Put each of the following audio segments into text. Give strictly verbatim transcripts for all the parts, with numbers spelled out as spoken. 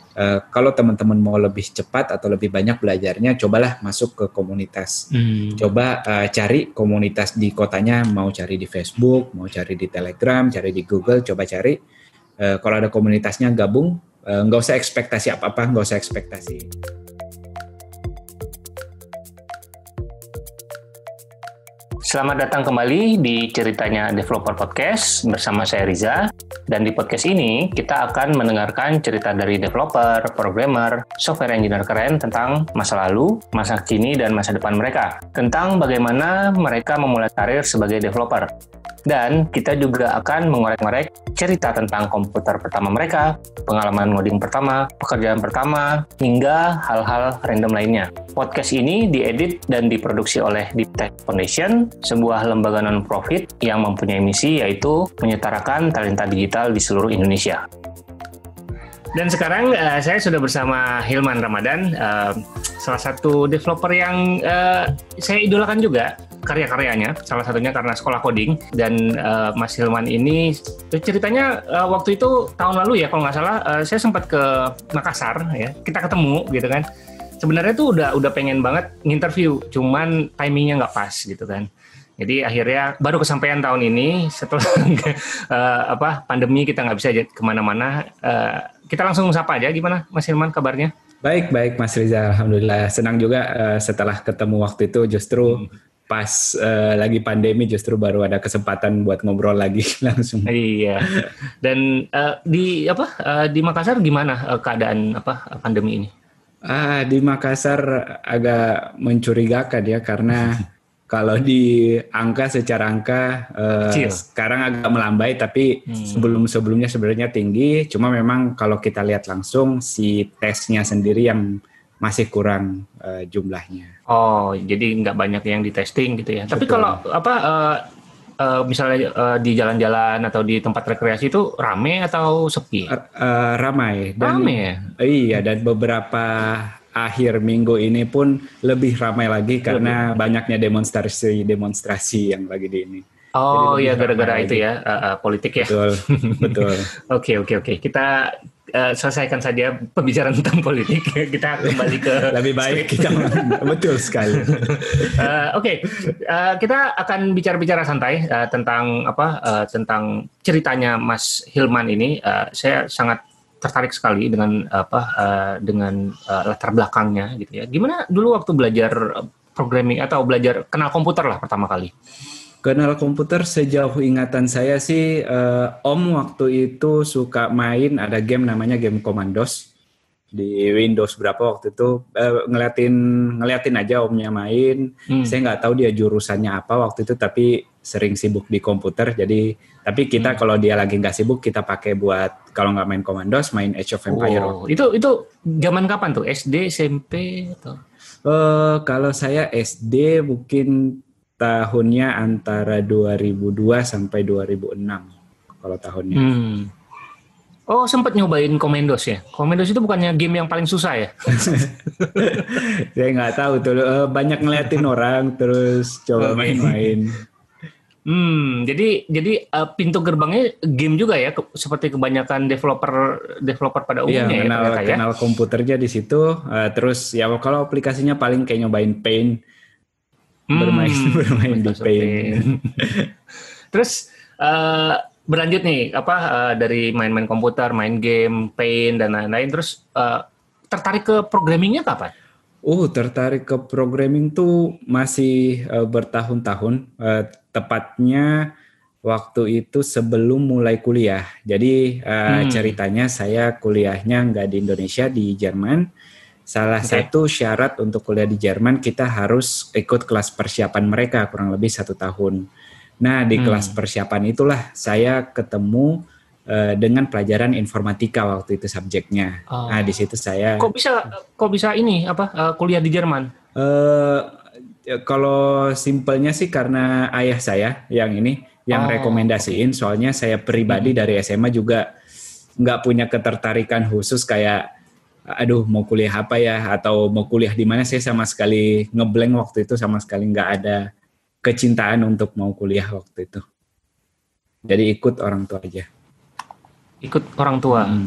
Uh, kalau teman-teman mau lebih cepat atau lebih banyak belajarnya, cobalah masuk ke komunitas. Hmm. Coba uh, cari komunitas di kotanya, mau cari di Facebook, mau cari di Telegram, cari di Google, coba cari. Uh, kalau ada komunitasnya gabung, uh, nggak usah ekspektasi apa-apa, nggak usah ekspektasi. Selamat datang kembali di Ceritanya Developer Podcast bersama saya Riza. Dan di podcast ini kita akan mendengarkan cerita dari developer, programmer, software engineer keren tentang masa lalu, masa kini, dan masa depan mereka. Tentang bagaimana mereka memulai karir sebagai developer. Dan kita juga akan mengorek-ngorek cerita tentang komputer pertama mereka, pengalaman ngoding pertama, pekerjaan pertama, hingga hal-hal random lainnya. Podcast ini diedit dan diproduksi oleh Deep Tech Foundation, sebuah lembaga non-profit yang mempunyai misi yaitu menyetarakan talenta digital di seluruh Indonesia. Dan sekarang uh, saya sudah bersama Hilman Ramadan, uh, salah satu developer yang uh, saya idolakan juga karya-karyanya, salah satunya karena sekolah coding. Dan uh, Mas Hilman ini ceritanya uh, waktu itu tahun lalu ya kalau nggak salah, uh, saya sempat ke Makassar ya, kita ketemu gitu kan. Sebenarnya tuh udah udah pengen banget nginterview, cuman timingnya nggak pas gitu kan. Jadi akhirnya baru kesampaian tahun ini setelah uh, apa pandemi kita nggak bisa kemana-mana. Uh, kita langsung sapa aja, gimana Mas Hilman kabarnya? Baik baik Mas Riza, alhamdulillah senang juga uh, setelah ketemu waktu itu justru hmm. pas uh, lagi pandemi justru baru ada kesempatan buat ngobrol lagi langsung. Iya. Dan uh, di apa uh, di Makassar gimana uh, keadaan apa pandemi ini? Ah di Makassar agak mencurigakan ya karena kalau di angka secara angka uh, sekarang agak melambai, tapi hmm. sebelum-sebelumnya sebenarnya tinggi. Cuma memang kalau kita lihat langsung si tesnya sendiri yang masih kurang uh, jumlahnya. Oh, jadi nggak banyak yang di testing gitu ya. Betul. Tapi kalau apa uh, uh, misalnya uh, di jalan-jalan atau di tempat rekreasi itu ramai atau sepi? Uh, uh, ramai. Dan, ramai ya? Iya, dan beberapa akhir minggu ini pun lebih ramai lagi karena lebih. banyaknya demonstrasi-demonstrasi yang lagi di ini. Oh iya, gara-gara itu ya, uh, uh, politik ya. Betul, betul. Oke, oke, oke. Kita uh, selesaikan saja pembicaraan tentang politik. Kita kembali ke... Lebih baik kita, betul sekali. uh, Oke, okay. uh, kita akan bicara-bicara santai uh, tentang apa? Uh, tentang ceritanya Mas Hilman ini. Uh, saya sangat tertarik sekali dengan apa uh, dengan uh, latar belakangnya gitu ya. Gimana dulu waktu belajar programming atau belajar kenal komputer lah pertama kali? Kenal komputer sejauh ingatan saya sih uh, Om waktu itu suka main ada game namanya game Commandos di Windows berapa waktu itu uh, ngeliatin ngeliatin aja Omnya main. Hmm. Saya nggak tahu dia jurusannya apa waktu itu tapi sering sibuk di komputer jadi tapi kita hmm. kalau dia lagi nggak sibuk kita pakai buat kalau nggak main Commandos main Age of Empires. Oh, itu itu zaman kapan tuh? S D, S M P atau? Uh, kalau saya S D mungkin tahunnya antara dua ribu dua sampai dua ribu enam kalau tahunnya. Hmm. Oh, sempat nyobain Commandos ya? Commandos itu bukannya game yang paling susah ya? Saya nggak tahu tuh. Banyak ngeliatin orang terus coba main-main. Hmm, jadi jadi uh, pintu gerbangnya game juga ya, ke, seperti kebanyakan developer developer pada umumnya iya, ya. Kenal, ya? kenal komputernya di situ. Uh, terus ya kalau aplikasinya paling kayak nyobain Paint, hmm, bermain bermain di Paint. Paint. Terus uh, berlanjut nih apa uh, dari main-main komputer, main game, Paint dan lain-lain. Terus uh, tertarik ke programmingnya kapan? Uh, tertarik ke programming tuh masih uh, bertahun-tahun. Uh, tepatnya waktu itu sebelum mulai kuliah. Jadi uh, hmm. ceritanya saya kuliahnya nggak di Indonesia, di Jerman. Salah okay. satu syarat untuk kuliah di Jerman kita harus ikut kelas persiapan mereka kurang lebih satu tahun. Nah di hmm. kelas persiapan itulah saya ketemu uh, dengan pelajaran informatika waktu itu subjeknya. Oh. Nah di situ saya. Kok bisa kok bisa ini apa uh, kuliah di Jerman? Uh, Kalau simpelnya sih karena ayah saya yang ini yang oh, rekomendasiin, okay. soalnya saya pribadi hmm. dari S M A juga nggak punya ketertarikan khusus kayak, aduh mau kuliah apa ya atau mau kuliah di mana, saya sama sekali ngeblank waktu itu, sama sekali nggak ada kecintaan untuk mau kuliah waktu itu. Jadi ikut orang tua aja. Ikut orang tua. Hmm.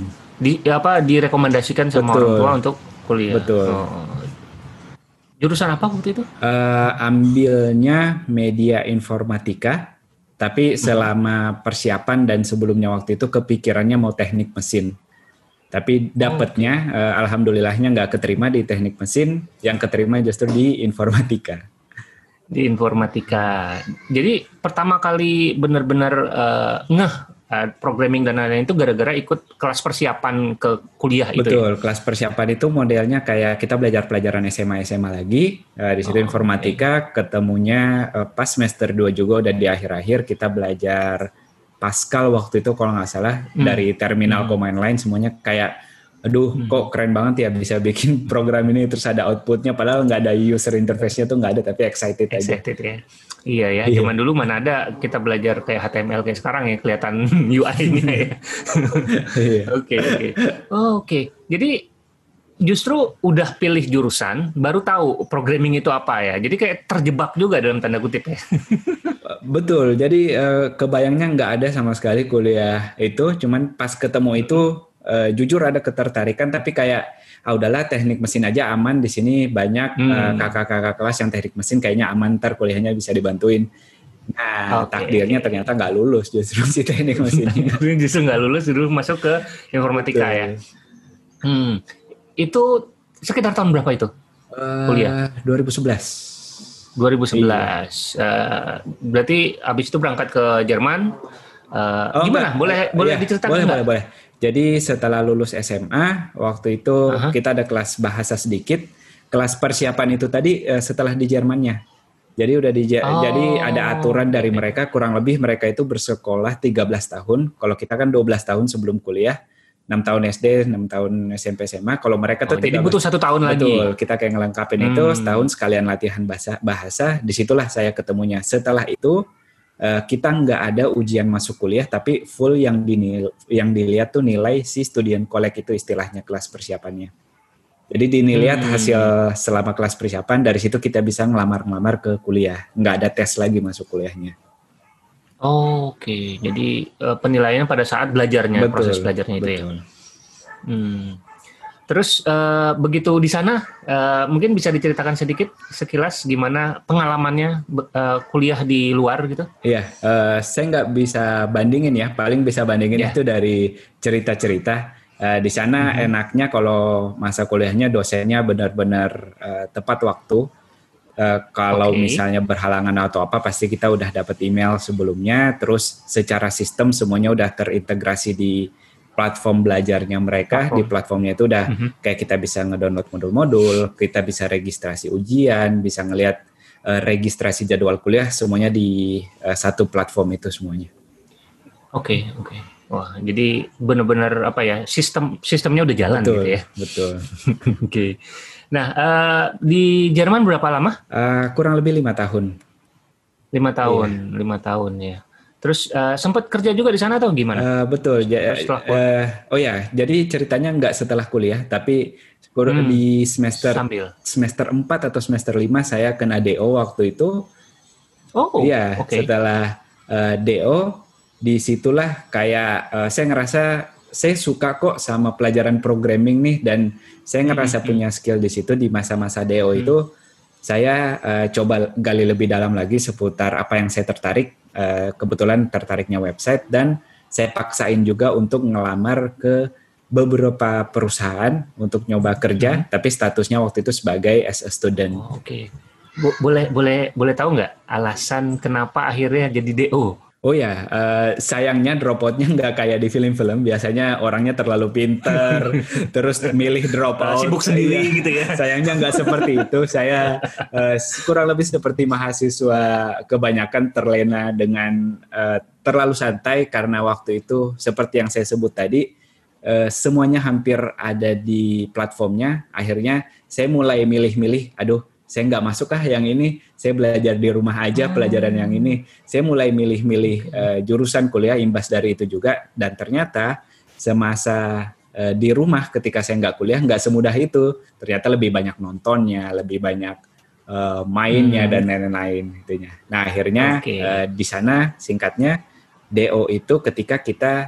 di apa direkomendasikan sama Betul. orang tua untuk kuliah. Betul. Oh. Jurusan apa waktu itu? Uh, ambilnya media informatika, tapi selama persiapan dan sebelumnya waktu itu kepikirannya mau teknik mesin. Tapi dapatnya, oh, okay. uh, alhamdulillahnya nggak keterima di teknik mesin, yang keterima justru di informatika. Di informatika. Jadi pertama kali benar-benar uh, ngeh uh, programming dan lain-lain itu gara-gara ikut kelas persiapan ke kuliah itu. Betul, ya? Kelas persiapan itu modelnya kayak kita belajar pelajaran S M A S M A lagi. Uh, di situ oh, informatika, okay. ketemunya uh, pas semester dua juga udah di akhir-akhir kita belajar Pascal waktu itu kalau nggak salah hmm. dari terminal hmm. command line semuanya kayak aduh hmm. kok keren banget ya bisa bikin program ini terus ada outputnya padahal nggak ada user interface-nya tuh nggak ada tapi excited, excited aja. Ya. Iya ya, iya. Zaman dulu mana ada kita belajar kayak H T M L kayak sekarang ya kelihatan U I-nya ya. Oke oke. Oke. Jadi justru udah pilih jurusan baru tahu programming itu apa ya. Jadi kayak terjebak juga dalam tanda kutip ya. Betul. Jadi uh, kebayangnya nggak ada sama sekali kuliah itu, cuman pas ketemu itu uh, jujur ada ketertarikan tapi kayak ah udahlah teknik mesin aja aman di sini banyak hmm. uh, kakak-kakak kelas yang teknik mesin kayaknya aman ntar kuliahnya bisa dibantuin. Nah okay. takdirnya ternyata nggak lulus justru si teknik mesinnya. Justru nggak lulus, justru masuk ke informatika. Betul. Ya. Hmm. Itu sekitar tahun berapa itu uh, kuliah? dua ribu sebelas. dua ribu sebelas. Iya. Uh, berarti abis itu berangkat ke Jerman. Uh, oh, gimana? Enggak. Boleh boleh iya, diceritakan boleh, enggak? Boleh, boleh. Jadi setelah lulus S M A, waktu itu uh-huh. kita ada kelas bahasa sedikit. Kelas persiapan itu tadi uh, setelah di Jermannya. Jadi udah di oh, jadi ada aturan dari okay. mereka kurang lebih mereka itu bersekolah tiga belas tahun. Kalau kita kan dua belas tahun sebelum kuliah. enam tahun S D, enam tahun S M P S M A. Kalau mereka tuh oh, jadi butuh satu tahun lagi. Betul, kita kayak ngelengkapin hmm. itu setahun sekalian latihan bahasa. bahasa. Disitulah saya ketemunya. Setelah itu uh, kita nggak ada ujian masuk kuliah, tapi full yang dinil- yang dilihat tuh nilai si student collect itu istilahnya kelas persiapannya. Jadi dilihat hmm. hasil selama kelas persiapan, dari situ kita bisa ngelamar-ngelamar ke kuliah. Nggak ada tes lagi masuk kuliahnya. Oh, Oke, okay. Jadi uh, penilaiannya pada saat belajarnya, betul, proses belajarnya itu betul. Ya. Hmm. Terus uh, begitu di sana, uh, mungkin bisa diceritakan sedikit sekilas gimana pengalamannya uh, kuliah di luar gitu? Iya, uh, saya nggak bisa bandingin ya, paling bisa bandingin yeah. itu dari cerita-cerita. Uh, di sana mm-hmm. enaknya kalau masa kuliahnya dosennya benar-benar uh, tepat waktu. Uh, kalau okay. misalnya berhalangan atau apa pasti kita udah dapat email sebelumnya, terus secara sistem semuanya udah terintegrasi di platform belajarnya mereka. Platform. Di platformnya itu udah mm-hmm. kayak kita bisa ngedownload modul-modul, kita bisa registrasi ujian, bisa ngelihat uh, registrasi jadwal kuliah semuanya di uh, satu platform itu semuanya. Oke, okay, oke. Okay. Wah, jadi benar-benar apa ya, sistem sistemnya udah jalan betul, gitu ya. Betul. Oke. Okay. Nah, uh, di Jerman berapa lama? Uh, kurang lebih lima tahun. Lima tahun, lima iya. tahun ya. Terus uh, sempat kerja juga di sana atau gimana? Uh, betul. Ja- uh, oh ya, jadi ceritanya nggak setelah kuliah, tapi hmm, di semester sambil. semester empat atau semester lima saya kena D O waktu itu. Oh, iya. Okay. Setelah uh, D O, disitulah kayak uh, saya ngerasa saya suka kok sama pelajaran programming nih, dan saya ngerasa mm-hmm. punya skill di situ. Di masa-masa D O mm-hmm. itu saya uh, coba gali lebih dalam lagi seputar apa yang saya tertarik. Uh, kebetulan tertariknya website, dan saya paksain juga untuk ngelamar ke beberapa perusahaan untuk nyoba kerja, mm-hmm. tapi statusnya waktu itu sebagai as a student. Oh, Oke, okay. Bo- boleh boleh boleh tahu nggak alasan kenapa akhirnya jadi D O? Oh ya, uh, sayangnya dropoutnya nggak kayak di film-film. Biasanya orangnya terlalu pinter, terus milih dropout. Sibuk sendiri ya, gitu ya. Sayangnya nggak seperti itu. Saya uh, kurang lebih seperti mahasiswa kebanyakan terlena dengan uh, terlalu santai, karena waktu itu seperti yang saya sebut tadi, uh, semuanya hampir ada di platformnya. Akhirnya saya mulai milih-milih, aduh, saya nggak masuk ah yang ini, saya belajar di rumah aja hmm. pelajaran yang ini. Saya mulai milih-milih uh, jurusan kuliah imbas dari itu juga, dan ternyata semasa uh, di rumah ketika saya nggak kuliah nggak semudah itu. Ternyata lebih banyak nontonnya, lebih banyak uh, mainnya hmm. dan lain-lain itunya. Nah akhirnya okay. uh, di sana singkatnya D O itu ketika kita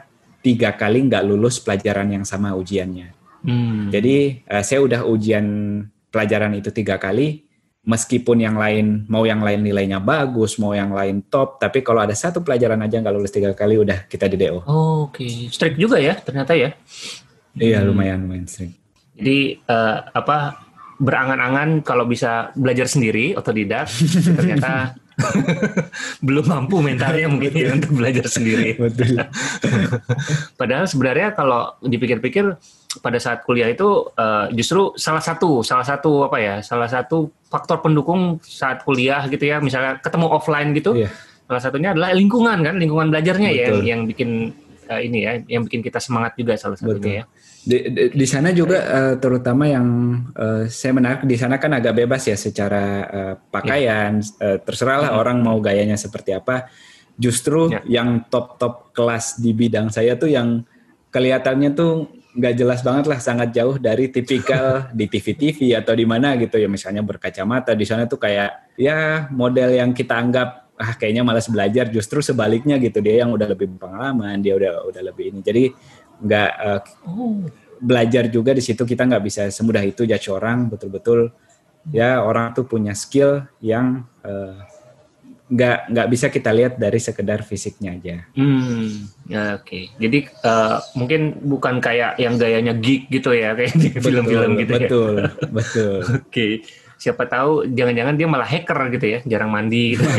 tiga kali nggak lulus pelajaran yang sama ujiannya. Hmm. Jadi uh, saya udah ujian pelajaran itu tiga kali, meskipun yang lain mau yang lain nilainya bagus, mau yang lain top, tapi kalau ada satu pelajaran aja nggak lulus tiga kali, udah kita di D O. Oh, Oke, okay. Strict juga ya ternyata ya. Iya hmm. lumayan lumayan strict. Jadi uh, apa berangan-angan kalau bisa belajar sendiri otodidak, ternyata belum mampu mentalnya mungkin ya untuk belajar sendiri. Betul. Padahal sebenarnya kalau dipikir-pikir pada saat kuliah itu uh, justru salah satu salah satu apa ya salah satu faktor pendukung saat kuliah gitu ya, misalnya ketemu offline gitu. Iya. Salah satunya adalah lingkungan kan, lingkungan belajarnya ya yang, yang bikin uh, ini ya, yang bikin kita semangat juga salah satunya. Betul. Ya. Di, di, di sana juga uh, terutama yang uh, saya menarik di sana kan agak bebas ya secara uh, pakaian, ya. uh, terserahlah hmm. orang mau gayanya seperti apa. Justru ya. Yang top-top kelas di bidang saya tuh yang kelihatannya tuh nggak jelas banget lah, sangat jauh dari tipikal di T V-T V atau di mana gitu ya, misalnya berkacamata. Di sana tuh kayak ya model yang kita anggap ah kayaknya malas belajar, justru sebaliknya gitu, dia yang udah lebih pengalaman, dia udah udah lebih ini. Jadi nggak uh, oh. belajar juga di situ kita nggak bisa semudah itu judge orang, betul-betul ya orang tuh punya skill yang uh, nggak nggak bisa kita lihat dari sekedar fisiknya aja. Hmm, ya oke. Okay. Jadi uh, mungkin bukan kayak yang gayanya geek gitu ya, kayak di film-film gitu betul, ya. Betul, betul. Oke. Okay. Siapa tahu jangan-jangan dia malah hacker gitu ya, jarang mandi gitu.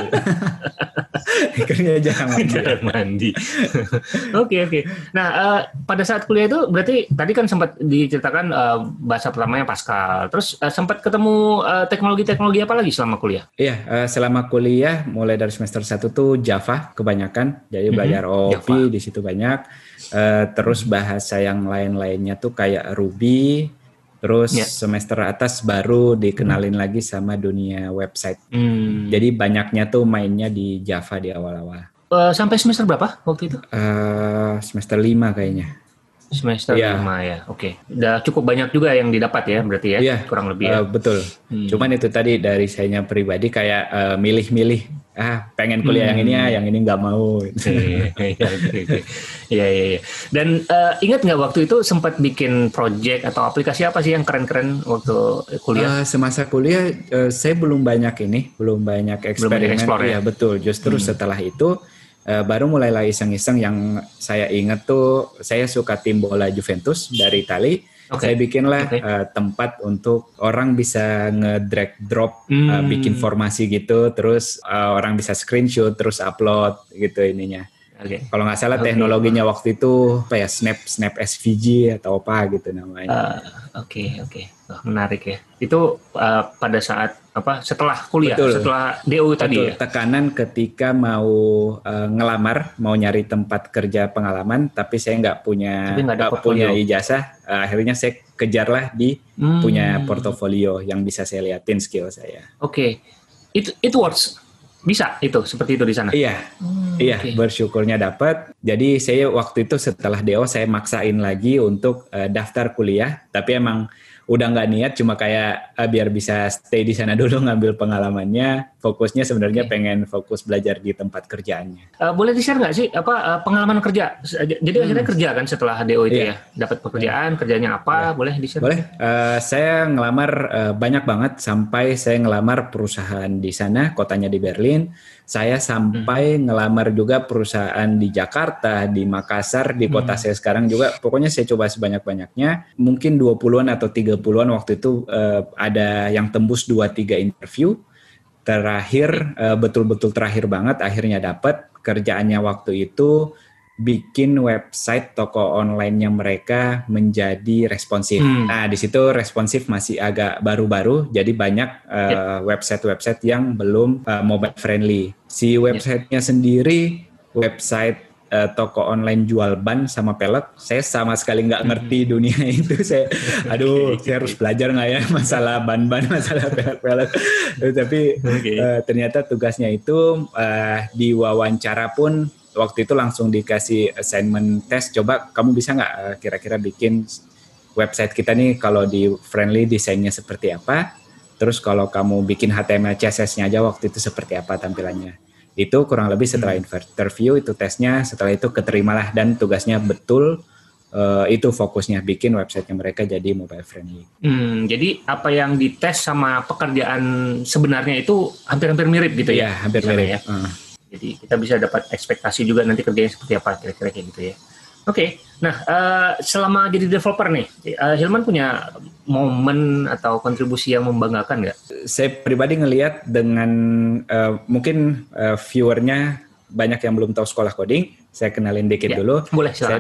Hackernya jarang mandi. Jarang mandi. Oke oke. Nah uh, pada saat kuliah itu berarti tadi kan sempat diceritakan uh, bahasa pertamanya Pascal. Terus uh, sempat ketemu uh, teknologi-teknologi apa lagi selama kuliah? Iya, uh, selama kuliah mulai dari semester satu tuh Java kebanyakan. Jadi belajar mm-hmm. O O P Java. Di situ banyak. Uh, terus bahasa yang lain-lainnya tuh kayak Ruby. Terus yeah. semester atas baru dikenalin hmm. lagi sama dunia website. Hmm. Jadi banyaknya tuh mainnya di Java di awal-awal. Uh, sampai semester berapa waktu itu? Uh, semester lima kayaknya. Semester yeah. lima ya, oke. Okay. Udah cukup banyak juga yang didapat ya berarti ya, yeah. kurang lebih ya. Uh, betul. Hmm. Cuman itu tadi dari sayanya pribadi kayak uh, milih-milih. Ah, pengen kuliah hmm. yang ini ya, yang ini nggak mau. Iya, iya, iya. Dan uh, ingat nggak waktu itu sempat bikin project atau aplikasi apa sih yang keren-keren waktu kuliah? Uh, semasa kuliah uh, saya belum banyak ini, belum banyak eksperimen. Belum ya, betul. Justru hmm. setelah itu uh, baru mulailah iseng-iseng. Yang saya ingat tuh, saya suka tim bola Juventus dari Itali. Okay. Saya bikinlah okay. uh, tempat untuk orang bisa nge-drag drop, hmm. uh, bikin formasi gitu, terus uh, orang bisa screenshot, terus upload gitu ininya. Okay. Kalau nggak salah okay. teknologinya waktu itu apa ya, Snap Snap S V G atau apa gitu namanya. Oke uh, oke, okay, okay. oh, menarik ya. Itu uh, pada saat apa? Setelah kuliah, betul. Setelah D O tadi ya. Tekanan ketika mau uh, ngelamar, mau nyari tempat kerja pengalaman, tapi saya nggak punya nggak punya ijazah. Uh, akhirnya saya kejarlah di hmm. punya portofolio yang bisa saya liatin skill saya. Oke, okay. It it works. Bisa itu seperti itu di sana. Iya, hmm, iya okay. Bersyukurnya dapat. Jadi saya waktu itu setelah D O saya maksain lagi untuk uh, daftar kuliah, tapi emang udah nggak niat, cuma kayak uh, biar bisa stay di sana dulu ngambil pengalamannya. Fokusnya sebenarnya okay. pengen fokus belajar di tempat kerjaannya. Uh, boleh di-share nggak sih apa uh, pengalaman kerja? Jadi hmm. akhirnya kerja kan setelah D O itu yeah. ya, dapat pekerjaan, yeah. kerjanya apa? Yeah. Boleh di-share? Boleh. Uh, saya ngelamar uh, banyak banget sampai saya ngelamar perusahaan di sana, kotanya di Berlin. Saya sampai hmm. ngelamar juga perusahaan di Jakarta, di Makassar, di kota hmm. saya sekarang juga. Pokoknya saya coba sebanyak-banyaknya. Mungkin dua puluhan atau tiga puluhan waktu itu uh, ada yang tembus dua tiga interview. Terakhir, uh, betul-betul terakhir banget, akhirnya dapat. Kerjaannya waktu itu bikin website toko online-nya mereka menjadi responsif. Hmm. Nah, di situ responsif masih agak baru-baru, jadi banyak uh, yep. website-website yang belum uh, mobile friendly. Si website-nya yep. sendiri, website uh, toko online jual ban sama pelek, saya sama sekali nggak ngerti hmm. dunia itu. Saya, aduh, okay. saya harus belajar nggak ya masalah ban-ban, masalah pelek-pelek. Tapi okay. uh, ternyata tugasnya itu uh, di wawancara pun waktu itu langsung dikasih assignment test, coba kamu bisa nggak uh, kira-kira bikin website kita nih kalau di friendly desainnya seperti apa, terus kalau kamu bikin H T M L C S S-nya aja waktu itu seperti apa tampilannya. Itu kurang lebih setelah Hmm. interview itu tesnya, setelah itu keterimalah dan tugasnya betul. Uh, itu fokusnya bikin websitenya mereka jadi mobile friendly. Hmm, jadi apa yang dites sama pekerjaan sebenarnya itu hampir-hampir mirip gitu ya? Iya, hampir Misalnya mirip. ya. Uh. Jadi kita bisa dapat ekspektasi juga nanti kerjanya seperti apa kira-kira kayak gitu ya. Oke, okay. Nah uh, selama jadi developer nih, uh, Hilman punya momen atau kontribusi yang membanggakan nggak? Saya pribadi ngelihat dengan uh, mungkin uh, viewernya banyak yang belum tahu sekolah coding. Saya kenalin dikit ya, dulu. Boleh, saya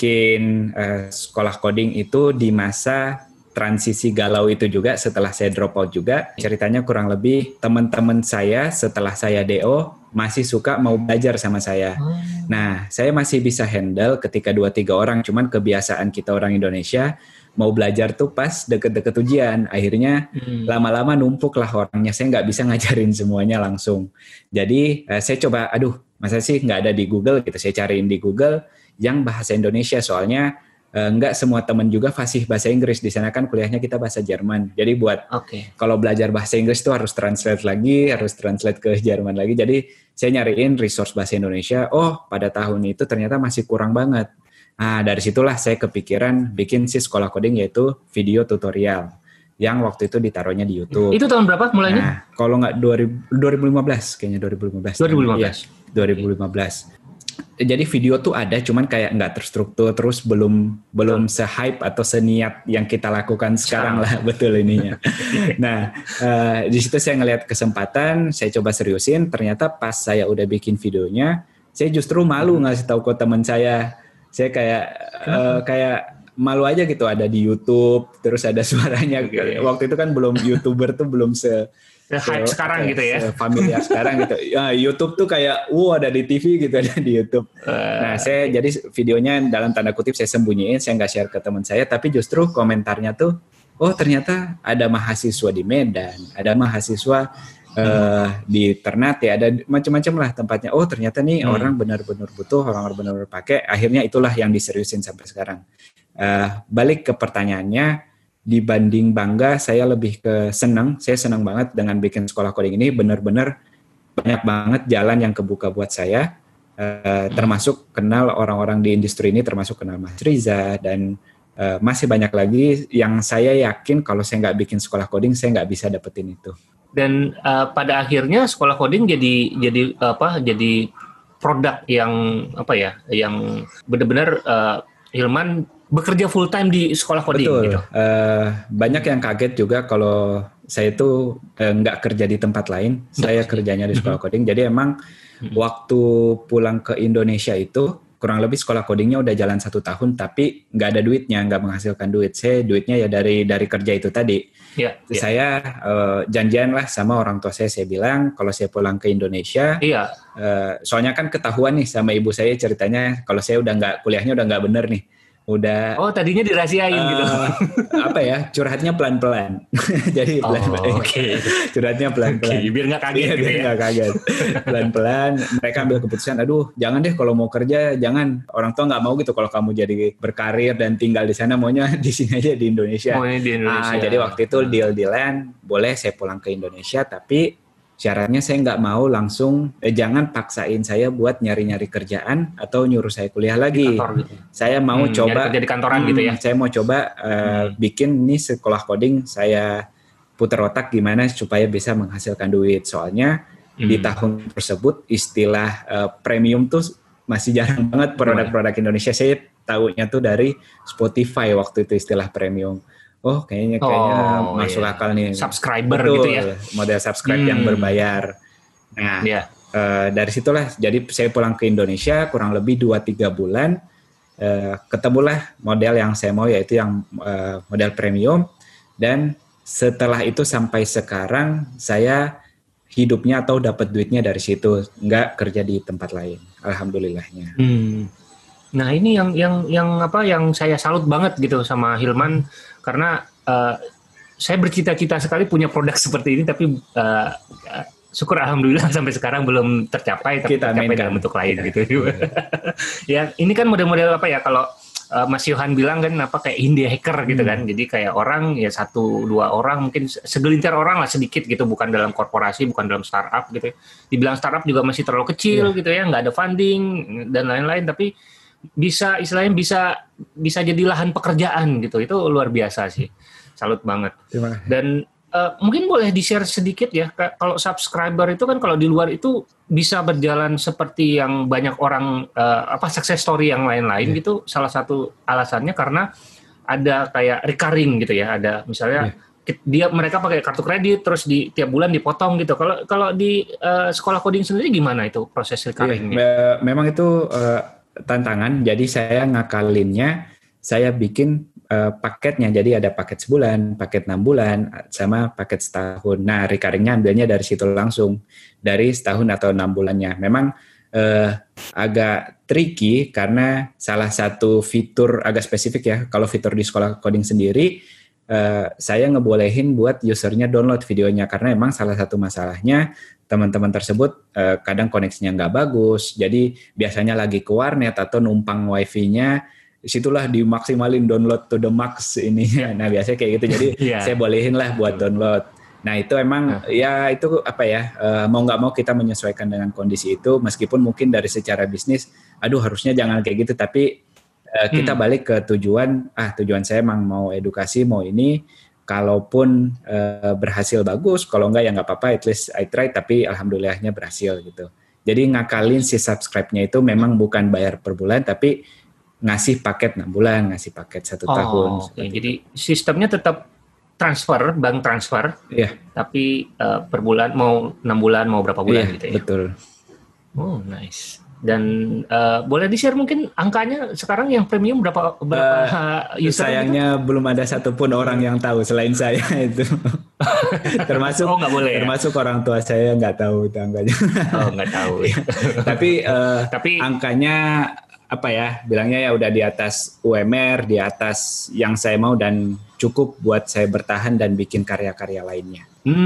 bikin uh, sekolah coding itu di masa transisi galau itu juga setelah saya drop out juga. Ceritanya kurang lebih teman-teman saya setelah saya D O masih suka mau belajar sama saya. Hmm. Nah, saya masih bisa handle ketika dua tiga orang, cuman kebiasaan kita orang Indonesia mau belajar tuh pas deket-deket ujian. Akhirnya hmm. lama-lama numpuk lah orangnya. Saya nggak bisa ngajarin semuanya langsung. Jadi uh, saya coba, aduh masa sih nggak ada di Google gitu. Saya cariin di Google yang bahasa Indonesia, soalnya uh, nggak semua teman juga fasih bahasa Inggris. Di sana kan kuliahnya kita bahasa Jerman. Jadi buat okay. kalau belajar bahasa Inggris tuh harus translate lagi, harus translate ke Jerman lagi. Jadi saya nyariin resource bahasa Indonesia. Oh, pada tahun itu ternyata masih kurang banget. Nah, dari situlah saya kepikiran bikin si sekolah coding, yaitu video tutorial yang waktu itu ditaruhnya di YouTube. Itu tahun berapa mulainya? Nah, kalau nggak dua ribu lima belas, kayaknya dua ribu lima belas. dua ribu lima belas. Ya, dua ribu lima belas. Jadi video tuh ada, cuman kayak nggak terstruktur, terus belum belum se-hype atau seniat yang kita lakukan sekarang lah, betul ininya. Nah, uh, di situ saya ngelihat kesempatan, saya coba seriusin. Ternyata pas saya udah bikin videonya, saya justru malu ngasih tahu ke teman saya. Saya kayak uh, kayak malu aja gitu, ada di YouTube, terus ada suaranya. Okay. Waktu itu kan belum YouTuber tuh belum se hype so, sekarang gitu ya, familiar sekarang gitu. Ya, YouTube tuh kayak, wow ada di T V gitu, ada di YouTube. Uh, nah saya jadi videonya dalam tanda kutip saya sembunyiin, saya nggak share ke teman saya, tapi justru komentarnya tuh, oh ternyata ada mahasiswa di Medan, ada mahasiswa uh, di Ternate, ada macam-macam lah tempatnya. Oh ternyata nih hmm. orang benar-benar butuh, orang benar-benar pakai. Akhirnya itulah yang diseriusin sampai sekarang. Uh, balik ke pertanyaannya, dibanding bangga, saya lebih ke senang. Saya senang banget dengan bikin sekolah coding ini. Benar-benar banyak banget jalan yang kebuka buat saya. Uh, termasuk kenal orang-orang di industri ini, termasuk kenal Mas Riza, dan uh, masih banyak lagi yang saya yakin kalau saya nggak bikin sekolah coding, saya nggak bisa dapetin itu. Dan uh, pada akhirnya sekolah coding jadi jadi apa? Jadi produk yang apa ya? Yang benar-benar uh, Hilman bekerja full time di sekolah coding. Betul. Gitu. Uh, banyak yang kaget juga kalau saya itu uh, nggak kerja di tempat lain. Saya kerjanya di sekolah coding. Jadi emang mm-hmm. waktu pulang ke Indonesia itu kurang lebih sekolah codingnya udah jalan satu tahun, tapi nggak ada duitnya, nggak menghasilkan duit. Saya duitnya ya dari dari kerja itu tadi. Yeah, yeah. Saya uh, janjian lah sama orang tua saya. Saya bilang kalau saya pulang ke Indonesia, yeah. uh, soalnya kan ketahuan nih sama ibu saya ceritanya kalau saya udah nggak kuliahnya udah nggak bener nih. Udah oh tadinya dirahasiain uh, gitu apa ya curhatnya pelan-pelan jadi oh, pelan-pelan okay. curhatnya pelan-pelan okay, biar nggak kaget biar gitu ya. nggak kaget pelan-pelan mereka ambil keputusan aduh jangan deh kalau mau kerja jangan orang tua nggak mau gitu kalau kamu jadi berkarir dan tinggal di sana maunya di sini aja di Indonesia, oh, di Indonesia. Ah, jadi waktu itu deal-dealan boleh saya pulang ke Indonesia tapi syaratnya saya nggak mau langsung, eh, jangan paksain saya buat nyari-nyari kerjaan atau nyuruh saya kuliah lagi. Kantor, gitu. Saya mau hmm, coba jadi kantoran hmm, gitu ya. Saya mau coba uh, hmm. bikin nih sekolah coding, saya putar otak gimana supaya bisa menghasilkan duit. Soalnya hmm. di tahun tersebut istilah uh, premium tuh masih jarang banget produk-produk Indonesia. Saya tahunya tuh dari Spotify waktu itu istilah premium. Oh kayaknya kayaknya oh, masuk iya. akal nih. Subscriber betul, gitu ya. Model subscribe hmm. yang berbayar. Nah yeah. uh, dari situlah jadi saya pulang ke Indonesia kurang lebih dua tiga bulan. Uh, ketemulah model yang saya mau yaitu yang uh, model premium. Dan setelah itu sampai sekarang saya hidupnya atau dapat duitnya dari situ. Nggak kerja di tempat lain. Alhamdulillahnya. Hmm. Nah ini yang yang yang apa yang saya salut banget gitu sama Hilman. Karena uh, saya bercita-cita sekali punya produk seperti ini, tapi uh, uh, syukur alhamdulillah sampai sekarang belum tercapai, tapi kita tercapai dalam bentuk lain gitu. Ya, ini kan model-model apa ya? Kalau uh, Mas Yohan bilang kan apa kayak indie hacker gitu kan. Jadi kayak orang ya satu dua orang mungkin segelintir orang lah sedikit gitu, bukan dalam korporasi, bukan dalam startup gitu. Dibilang startup juga masih terlalu kecil yeah. gitu ya, nggak ada funding dan lain-lain, tapi bisa istilahnya bisa bisa jadi lahan pekerjaan gitu. Itu luar biasa sih. Salut banget. Dan Uh, mungkin boleh di-share sedikit ya, kalau subscriber itu kan kalau di luar itu bisa berjalan seperti yang banyak orang uh, apa success story yang lain-lain yeah. gitu. Salah satu alasannya karena ada kayak recurring gitu ya, ada misalnya yeah. dia mereka pakai kartu kredit terus di tiap bulan dipotong gitu. Kalau kalau di uh, sekolah coding sendiri gimana itu proses recurringnya? Yeah, memang itu uh, tantangan. Jadi saya ngakalinnya, saya bikin Uh, paketnya, jadi ada paket sebulan, paket enam bulan, sama paket setahun. Nah, recurring-nya ambilnya dari situ langsung, dari setahun atau enam bulannya. Memang uh, agak tricky karena salah satu fitur agak spesifik ya. Kalau fitur di sekolah coding sendiri, uh, saya ngebolehin buat usernya download videonya, karena emang salah satu masalahnya teman-teman tersebut uh, kadang koneksinya nggak bagus, jadi biasanya lagi ke warnet atau numpang wifi-nya, disitulah dimaksimalin download to the max ini. Nah biasanya kayak gitu, jadi yeah. saya bolehin lah buat download. Nah itu emang yeah. ya itu apa ya, uh, mau nggak mau kita menyesuaikan dengan kondisi itu, meskipun mungkin dari secara bisnis, aduh harusnya jangan kayak gitu, tapi uh, kita hmm. balik ke tujuan, ah tujuan saya emang mau edukasi, mau ini, kalaupun uh, berhasil bagus, kalau enggak ya nggak apa-apa, at least I try, tapi alhamdulillahnya berhasil gitu. Jadi ngakalin si subscribe-nya itu memang bukan bayar per bulan, tapi ngasih paket enam bulan, ngasih paket satu oh, tahun. Okay. Jadi sistemnya tetap transfer, bank transfer, yeah. tapi uh, per bulan mau enam bulan, mau berapa bulan yeah, gitu ya? Betul. Oh nice. Dan uh, boleh di-share mungkin angkanya sekarang yang premium berapa berapa uh, user? Sayangnya gitu? Belum ada satupun orang yang tahu selain saya itu. termasuk oh, nggak boleh, termasuk ya? Orang tua saya nggak tahu itu angkanya. Oh nggak tahu. Tapi uh, tapi angkanya apa ya, bilangnya ya udah di atas U M R, di atas yang saya mau, dan cukup buat saya bertahan dan bikin karya-karya lainnya.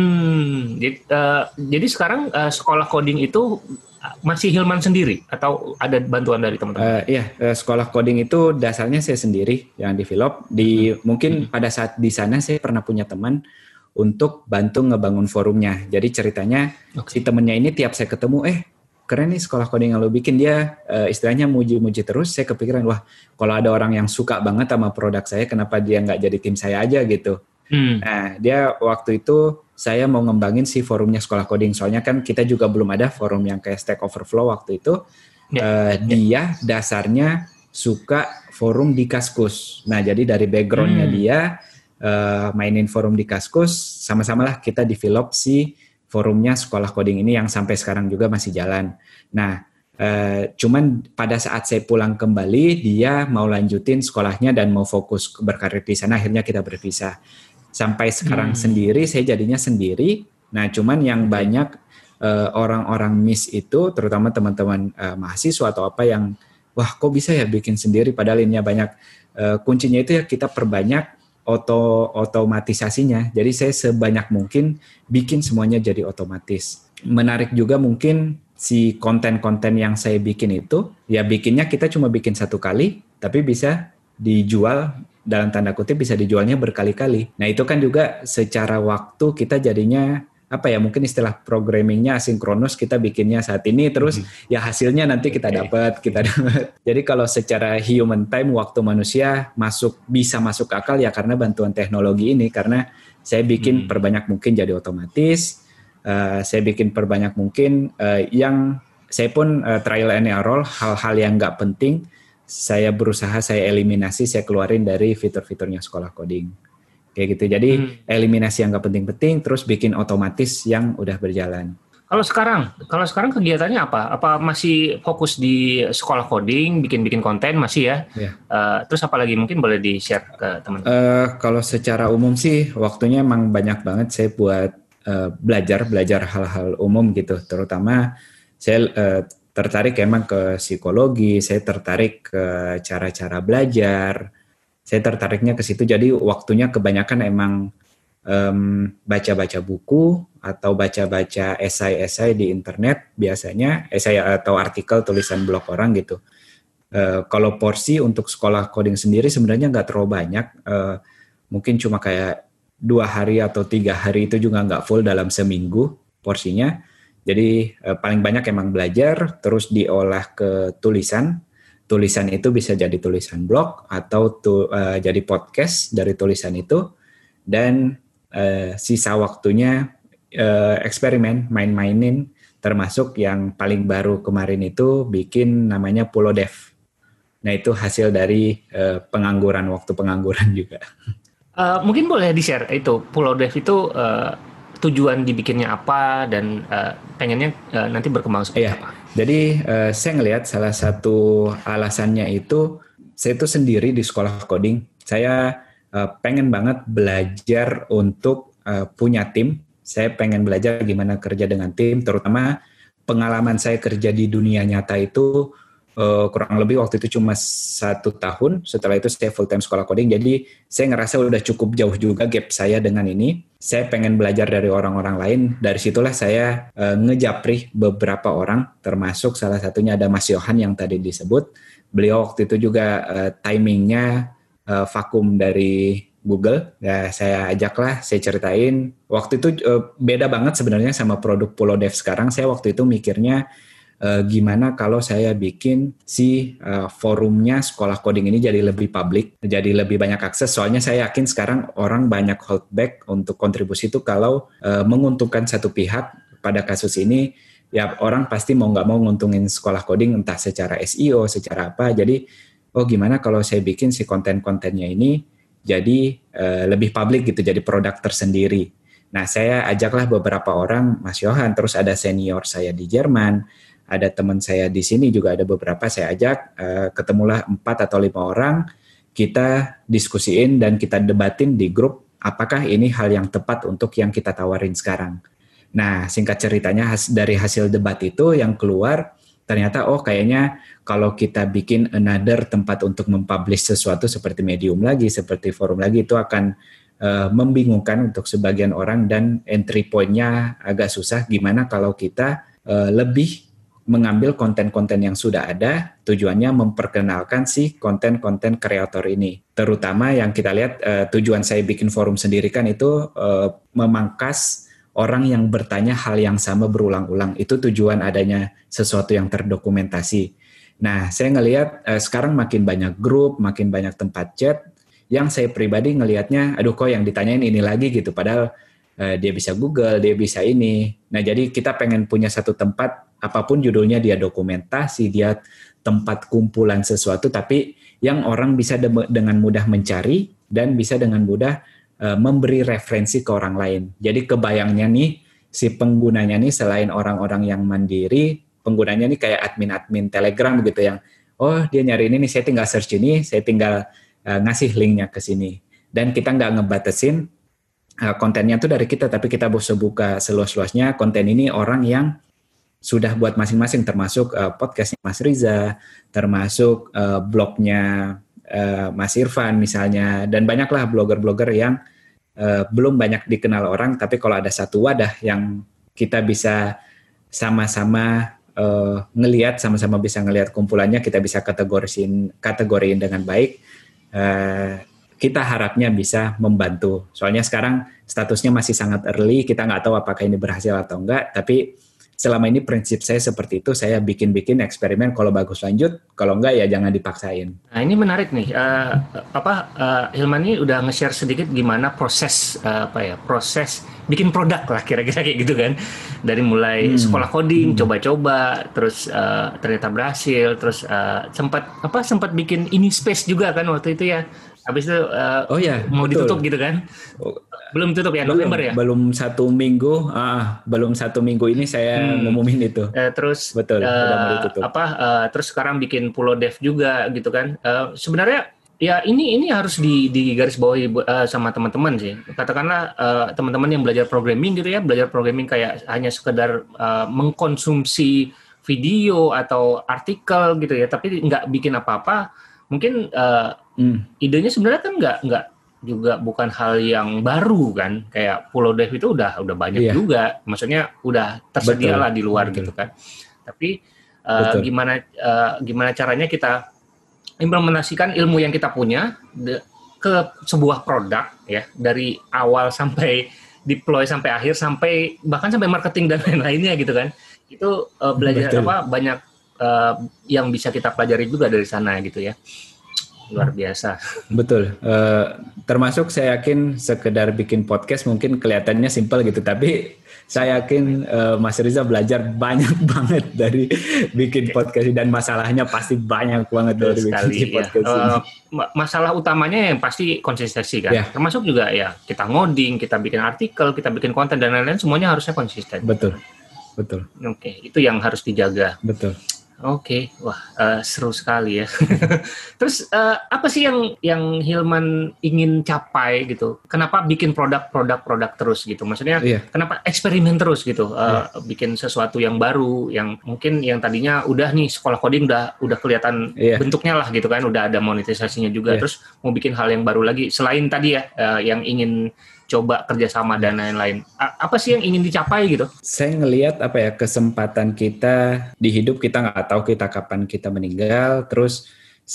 Hmm, jadi, uh, jadi sekarang uh, sekolah coding itu masih Hilman sendiri atau ada bantuan dari teman-teman? Uh, iya, uh, sekolah coding itu dasarnya saya sendiri yang develop. Di hmm. mungkin hmm. pada saat di sana saya pernah punya teman untuk bantu ngebangun forumnya. Jadi ceritanya okay. si temennya ini tiap saya ketemu, eh keren nih sekolah coding yang lo bikin, dia uh, istilahnya muji-muji terus. Saya kepikiran, wah kalau ada orang yang suka banget sama produk saya, kenapa dia nggak jadi tim saya aja gitu. Hmm. Nah dia waktu itu saya mau ngembangin si forumnya sekolah coding, soalnya kan kita juga belum ada forum yang kayak Stack Overflow waktu itu. Yeah. Uh, dia dasarnya suka forum di Kaskus. Nah jadi dari backgroundnya hmm. dia uh, mainin forum di Kaskus, sama-samalah kita develop si forumnya sekolah coding ini yang sampai sekarang juga masih jalan. Nah, eh, cuman pada saat saya pulang kembali, dia mau lanjutin sekolahnya dan mau fokus berkarir di sana, akhirnya kita berpisah. Sampai sekarang hmm. sendiri, saya jadinya sendiri. Nah, cuman yang banyak eh, orang-orang miss itu, terutama teman-teman eh, mahasiswa atau apa yang, wah kok bisa ya bikin sendiri, padahal ini banyak. Eh, kuncinya itu ya kita perbanyak Oto, otomatisasinya. Jadi saya sebanyak mungkin bikin semuanya jadi otomatis. Menarik juga mungkin si konten-konten yang saya bikin itu, ya bikinnya kita cuma bikin satu kali, tapi bisa dijual, dalam tanda kutip bisa dijualnya berkali-kali. Nah itu kan juga secara waktu kita jadinya, apa ya, mungkin istilah programmingnya asinkronus, kita bikinnya saat ini, terus mm-hmm. ya hasilnya nanti kita okay. dapat, kita dapat. Jadi kalau secara human time, waktu manusia masuk bisa masuk akal ya karena bantuan teknologi ini, karena saya bikin mm-hmm. perbanyak mungkin jadi otomatis, uh, saya bikin perbanyak mungkin uh, yang saya pun uh, trial and error, hal-hal yang nggak penting, saya berusaha saya eliminasi, saya keluarin dari fitur-fiturnya sekolah coding. Kayak gitu, jadi hmm. eliminasi yang nggak penting-penting, terus bikin otomatis yang udah berjalan. Kalau sekarang, kalau sekarang kegiatannya apa? Apa masih fokus di sekolah coding, bikin-bikin konten masih ya? Yeah. Uh, terus apa lagi mungkin boleh di-share ke teman-teman? Uh, kalau secara umum sih, waktunya emang banyak banget saya buat uh, belajar, belajar hal-hal umum gitu. Terutama saya uh, tertarik emang ke psikologi, saya tertarik ke cara-cara belajar. Saya tertariknya ke situ, jadi waktunya kebanyakan emang um, baca-baca buku atau baca-baca esai-esai di internet biasanya, esai atau artikel tulisan blog orang gitu. Uh, kalau porsi untuk sekolah coding sendiri sebenarnya nggak terlalu banyak, uh, mungkin cuma kayak dua hari atau tiga hari itu juga nggak full dalam seminggu porsinya. Jadi uh, paling banyak emang belajar, terus diolah ke tulisan. Tulisan itu bisa jadi tulisan blog atau tu, uh, jadi podcast dari tulisan itu, dan uh, sisa waktunya uh, eksperimen, main-mainin, termasuk yang paling baru kemarin itu bikin namanya Pulo Dev. Nah itu hasil dari uh, pengangguran, waktu pengangguran juga. Uh, mungkin boleh di-share itu Pulo Dev itu uh, tujuan dibikinnya apa dan uh, pengennya uh, nanti berkembang seperti iya. apa? Jadi uh, saya ngelihat salah satu alasannya itu saya itu sendiri di sekolah coding. Saya uh, pengen banget belajar untuk uh, punya tim. Saya pengen belajar gimana kerja dengan tim, terutama pengalaman saya kerja di dunia nyata itu uh, kurang lebih waktu itu cuma satu tahun. Setelah itu saya full time sekolah coding. Jadi saya ngerasa udah cukup jauh juga gap saya dengan ini. Saya pengen belajar dari orang-orang lain. Dari situlah saya uh, ngejapri beberapa orang, termasuk salah satunya ada Mas Yohan yang tadi disebut. Beliau waktu itu juga uh, timingnya uh, vakum dari Google. Ya, saya ajaklah, saya ceritain. Waktu itu uh, beda banget sebenarnya sama produk Pulo Dev sekarang. Saya waktu itu mikirnya uh, gimana kalau saya bikin si uh, forumnya sekolah coding ini jadi lebih publik, jadi lebih banyak akses. Soalnya saya yakin sekarang orang banyak hold back untuk kontribusi itu kalau uh, menguntungkan satu pihak. Pada kasus ini, ya orang pasti mau nggak mau nguntungin sekolah coding entah secara S E O, secara apa. Jadi, oh gimana kalau saya bikin si konten-kontennya ini jadi uh, lebih publik gitu, jadi produk tersendiri. Nah, saya ajaklah beberapa orang, Mas Yohan, terus ada senior saya di Jerman, ada teman saya di sini juga ada beberapa saya ajak, uh, ketemulah empat atau lima orang, kita diskusiin dan kita debatin di grup, apakah ini hal yang tepat untuk yang kita tawarin sekarang. Nah, singkat ceritanya dari hasil debat itu yang keluar, ternyata oh kayaknya kalau kita bikin another tempat untuk mempublish sesuatu seperti Medium lagi, seperti forum lagi, itu akan uh, membingungkan untuk sebagian orang dan entry point-nya agak susah. Gimana kalau kita uh, lebih mengambil konten-konten yang sudah ada, tujuannya memperkenalkan si konten-konten kreator ini. Terutama yang kita lihat uh, tujuan saya bikin forum sendiri kan itu uh, memangkas orang yang bertanya hal yang sama berulang-ulang. Itu tujuan adanya sesuatu yang terdokumentasi. Nah, saya ngelihat eh, sekarang makin banyak grup, makin banyak tempat chat, yang saya pribadi ngelihatnya, aduh kok yang ditanyain ini lagi gitu, padahal eh, dia bisa Google, dia bisa ini. Nah, jadi kita pengen punya satu tempat, apapun judulnya dia dokumentasi, dia tempat kumpulan sesuatu, tapi yang orang bisa de- dengan mudah mencari, dan bisa dengan mudah memberi referensi ke orang lain. Jadi kebayangnya nih, si penggunanya nih selain orang-orang yang mandiri, penggunanya nih kayak admin-admin Telegram gitu yang, oh dia nyari ini nih, saya tinggal search ini, saya tinggal uh, ngasih linknya ke sini. Dan kita nggak ngebatasin uh, kontennya tuh dari kita, tapi kita bisa buka seluas-luasnya konten ini orang yang sudah buat masing-masing, termasuk uh, podcastnya Mas Riza, termasuk uh, blognya Uh, Mas Irfan misalnya, dan banyaklah blogger-blogger yang uh, belum banyak dikenal orang, tapi kalau ada satu wadah yang kita bisa sama-sama uh, ngelihat, sama-sama bisa ngelihat kumpulannya, kita bisa kategoriin kategoriin dengan baik, uh, kita harapnya bisa membantu. Soalnya sekarang statusnya masih sangat early, kita nggak tahu apakah ini berhasil atau enggak, tapi selama ini prinsip saya seperti itu, saya bikin-bikin eksperimen, kalau bagus lanjut, kalau enggak ya jangan dipaksain. Nah ini menarik nih, uh, apa uh, Hilman ini udah nge-share sedikit gimana proses uh, apa ya proses bikin produk lah kira-kira kayak gitu kan, dari mulai hmm. sekolah coding, hmm. coba-coba, terus uh, ternyata berhasil, terus uh, sempat apa sempat bikin ini space juga kan waktu itu ya. Habis itu uh, oh ya, mau betul. Ditutup gitu kan? Belum tutup ya, belum, November ya? Belum satu minggu, ah, belum satu minggu ini saya hmm. ngumumin itu. Uh, terus betul, uh, udah mau ditutup. Apa? Uh, terus sekarang bikin Pulo Dev juga gitu kan? Uh, sebenarnya ya ini ini harus di di garis bawahi uh, sama teman-teman sih. Katakanlah uh, teman-teman yang belajar programming gitu ya, belajar programming kayak hanya sekedar uh, mengkonsumsi video atau artikel gitu ya, tapi nggak bikin apa-apa. Mungkin uh, hmm. idenya sebenarnya kan nggak nggak juga bukan hal yang baru kan, kayak Pulo Dev itu udah udah banyak iya. juga, maksudnya udah tersedia lah di luar Betul. gitu kan. Tapi uh, gimana uh, gimana caranya kita implementasikan ilmu yang kita punya de, ke sebuah produk ya, dari awal sampai deploy sampai akhir, sampai bahkan sampai marketing dan lain-lainnya gitu kan. Itu uh, belajar Betul. apa banyak uh, yang bisa kita pelajari juga dari sana gitu ya. Luar biasa. Betul. Uh, termasuk saya yakin sekedar bikin podcast mungkin kelihatannya simpel gitu, tapi saya yakin uh, Mas Riza belajar banyak banget dari bikin podcast, dan masalahnya pasti banyak banget dari sekali, bikin ya. podcast ini. Uh, masalah utamanya yang pasti konsistensi kan. Ya. Termasuk juga ya kita ngoding, kita bikin artikel, kita bikin konten dan lain-lain, semuanya harusnya konsisten. Betul. Betul. Oke, itu yang harus dijaga. Betul. Oke, wah uh, seru sekali ya. Terus uh, apa sih yang yang Hilman ingin capai gitu? Kenapa bikin produk-produk-produk terus gitu? Maksudnya iya. kenapa eksperimen terus gitu? Uh, iya. Bikin sesuatu yang baru, yang mungkin yang tadinya udah nih sekolah coding udah udah kelihatan iya. bentuknya lah gitu kan, udah ada monetisasinya juga. Iya. Terus mau bikin hal yang baru lagi selain tadi ya uh, yang ingin coba kerjasama dan lain-lain. A- apa sih yang ingin dicapai gitu? Saya ngelihat apa ya, kesempatan kita di hidup, kita nggak tahu kita kapan kita meninggal. Terus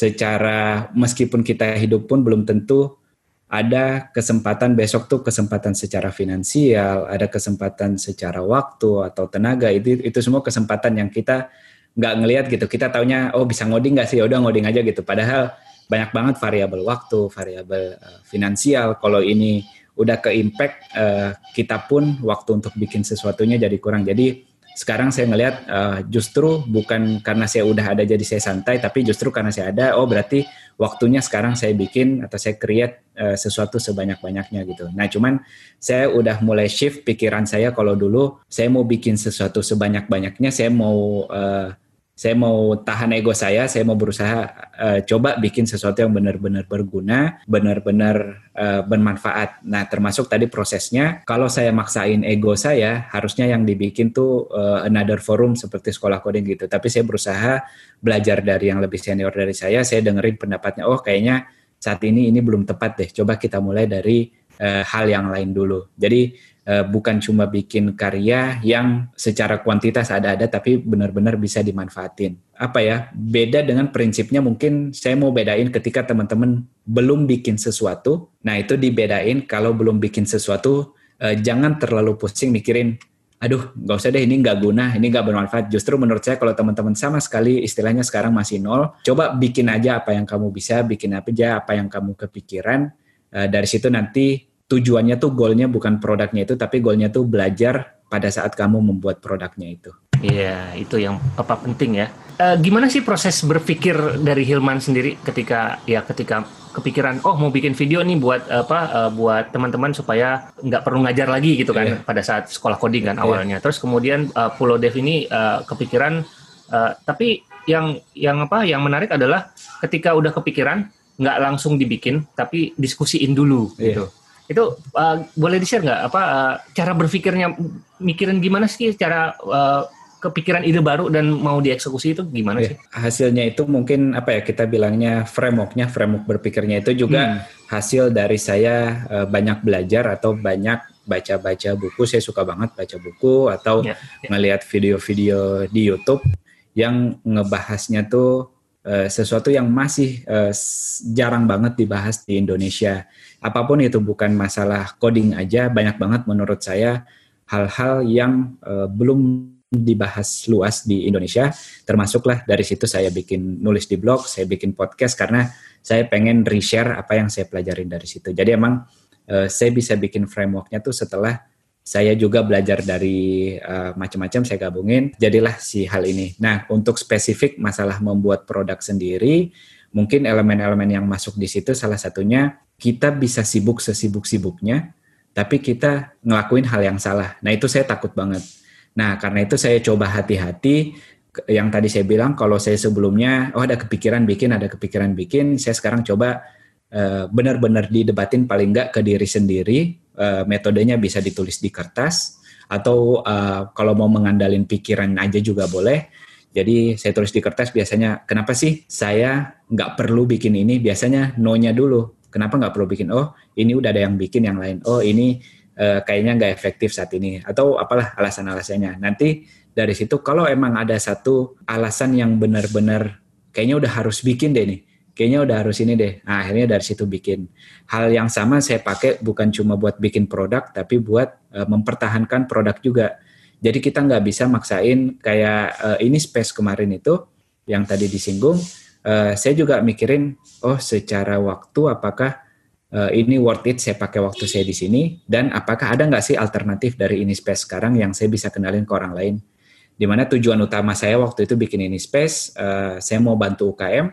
secara meskipun kita hidup pun belum tentu ada kesempatan besok tuh, kesempatan secara finansial, ada kesempatan secara waktu atau tenaga. Itu itu semua kesempatan yang kita nggak ngelihat gitu. Kita taunya oh bisa ngoding nggak sih? Ya udah ngoding aja gitu. Padahal banyak banget variabel waktu, variabel uh, finansial. Kalau ini udah ke impact, uh, kita pun waktu untuk bikin sesuatunya jadi kurang. Jadi sekarang saya ngelihat uh, justru bukan karena saya udah ada jadi saya santai, tapi justru karena saya ada, oh berarti waktunya sekarang saya bikin atau saya create uh, sesuatu sebanyak-banyaknya gitu. Nah cuman saya udah mulai shift pikiran saya. Kalau dulu saya mau bikin sesuatu sebanyak-banyaknya, saya mau uh, saya mau tahan ego saya, saya mau berusaha uh, coba bikin sesuatu yang benar-benar berguna, benar-benar uh, bermanfaat. Nah, termasuk tadi prosesnya, kalau saya maksain ego saya, harusnya yang dibikin tuh uh, another forum seperti sekolah coding gitu. Tapi saya berusaha belajar dari yang lebih senior dari saya, saya dengerin pendapatnya, oh kayaknya saat ini ini belum tepat deh, coba kita mulai dari uh, hal yang lain dulu. Jadi Uh, bukan cuma bikin karya yang secara kuantitas ada-ada, tapi benar-benar bisa dimanfaatin. Apa ya, beda dengan prinsipnya mungkin saya mau bedain ketika teman-teman belum bikin sesuatu. Nah itu dibedain, kalau belum bikin sesuatu, uh, jangan terlalu pusing mikirin, aduh gak usah deh, ini gak guna, ini gak bermanfaat. Justru menurut saya kalau teman-teman sama sekali istilahnya sekarang masih nol, coba bikin aja apa yang kamu bisa, bikin aja apa yang kamu kepikiran. Uh, dari situ nanti tujuannya tuh, goalnya bukan produknya itu, tapi goalnya tuh belajar pada saat kamu membuat produknya itu. Iya, itu yang apa penting ya. E, gimana sih proses berpikir dari Hilman sendiri ketika ya ketika kepikiran, oh mau bikin video nih buat apa e, buat teman-teman supaya nggak perlu ngajar lagi gitu kan, yeah. pada saat sekolah coding kan awalnya. Yeah. Terus kemudian e, Pulau Dev ini e, kepikiran, e, tapi yang yang apa yang menarik adalah ketika udah kepikiran nggak langsung dibikin, tapi diskusiin dulu yeah. gitu. Itu uh, boleh di-share nggak apa uh, cara berpikirnya, mikirin gimana sih cara uh, kepikiran ide baru dan mau dieksekusi itu gimana ya, sih? Hasilnya itu mungkin apa ya, kita bilangnya framework-nya, framework berpikirnya itu juga hmm. hasil dari saya uh, banyak belajar atau banyak baca-baca buku. Saya suka banget baca buku atau ya, ya. ngelihat video-video di YouTube yang ngebahasnya tuh uh, sesuatu yang masih uh, jarang banget dibahas di Indonesia. Apapun itu, bukan masalah coding aja, banyak banget menurut saya hal-hal yang uh, belum dibahas luas di Indonesia. Termasuklah dari situ saya bikin nulis di blog, saya bikin podcast karena saya pengen reshare apa yang saya pelajarin dari situ. Jadi emang uh, saya bisa bikin frameworknya tuh setelah saya juga belajar dari uh, macam-macam, saya gabungin, jadilah si hal ini. Nah, untuk spesifik masalah membuat produk sendiri, mungkin elemen-elemen yang masuk di situ salah satunya kita bisa sibuk sesibuk-sibuknya, tapi kita ngelakuin hal yang salah. Nah itu saya takut banget. Nah karena itu saya coba hati-hati. Yang tadi saya bilang, kalau saya sebelumnya, oh ada kepikiran bikin, ada kepikiran bikin, saya sekarang coba uh, benar-benar didebatin paling nggak ke diri sendiri. Uh, metodenya bisa ditulis di kertas, atau uh, kalau mau mengandalin pikiran aja juga boleh. Jadi saya tulis di kertas biasanya, kenapa sih saya nggak perlu bikin ini? Biasanya no-nya dulu. Kenapa nggak perlu bikin? Oh, ini udah ada yang bikin yang lain. Oh, ini uh, kayaknya nggak efektif saat ini. Atau apalah alasan-alasannya. Nanti dari situ kalau emang ada satu alasan yang benar-benar kayaknya udah harus bikin deh nih. kayaknya udah harus ini deh. Nah, akhirnya dari situ bikin. Hal yang sama saya pakai bukan cuma buat bikin produk, tapi buat uh, mempertahankan produk juga. Jadi kita nggak bisa maksain kayak uh, ini space kemarin itu yang tadi disinggung. Uh, saya juga mikirin, oh secara waktu apakah uh, ini worth it saya pakai waktu saya di sini, dan apakah ada nggak sih alternatif dari ini space sekarang yang saya bisa kenalin ke orang lain. Dimana tujuan utama saya waktu itu bikin ini space, uh, saya mau bantu U K M,